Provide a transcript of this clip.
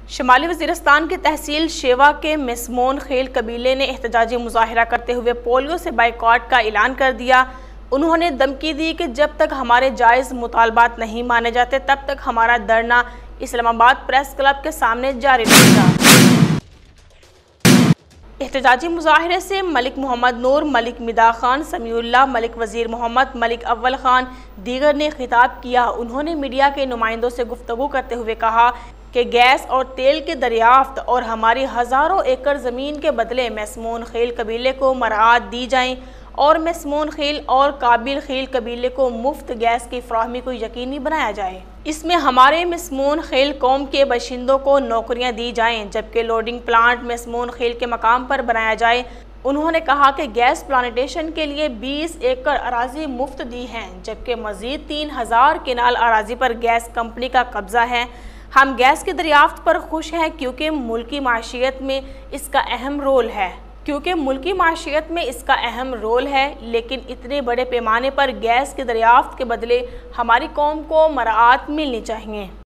शुमाली वज़ीरिस्तान की तहसील शेवा के मिसमोन खेल कबीले ने एहतजाजी मुजाहिरा करते हुए पोलियो से बाइकॉट का ऐलान कर दिया। उन्होंने धमकी दी कि जब तक हमारे जायज़ मुतालबात नहीं माने जाते तब तक हमारा धरना इस्लामाबाद प्रेस क्लब के सामने जारी रहेगा। एहतजाजी मुजाहिरे से मलिक मोहम्मद नूर, मलिक मिदा खान, समीउल्लाह, मलिक वज़ीर मोहम्मद, मलिक अव्वल खान दीगर ने खिताब किया। उन्होंने मीडिया के नुमाइंदों से गुफ्तगू करते हुए कहा कि गैस और तेल के दरियाफ्त और हमारी हज़ारों एकड़ ज़मीन के बदले मिसमोन खेल कबीले को मराआत दी जाएँ और मिसमोन खेल और काबिल खेल कबीले को मुफ्त गैस की फराहमी को यकीनी बनाया जाए। इसमें हमारे मिसमोन खेल कौम के बाशिंदों को नौकरियां दी जाएं, जबकि लोडिंग प्लांट मिसमोन खेल के मकाम पर बनाया जाए। उन्होंने कहा कि गैस प्लांटेशन के लिए 20 एकड़ अराजी मुफ्त दी हैं, जबकि मजीद 3000 केनाल अराजी पर गैस कंपनी का कब्जा है। हम गैस की दरियाफ्त पर खुश हैं क्योंकि मुल्की माशियत में इसका अहम रोल है, लेकिन इतने बड़े पैमाने पर गैस की दरियाफ्त के बदले हमारी कौम को मराआत मिलनी चाहिए।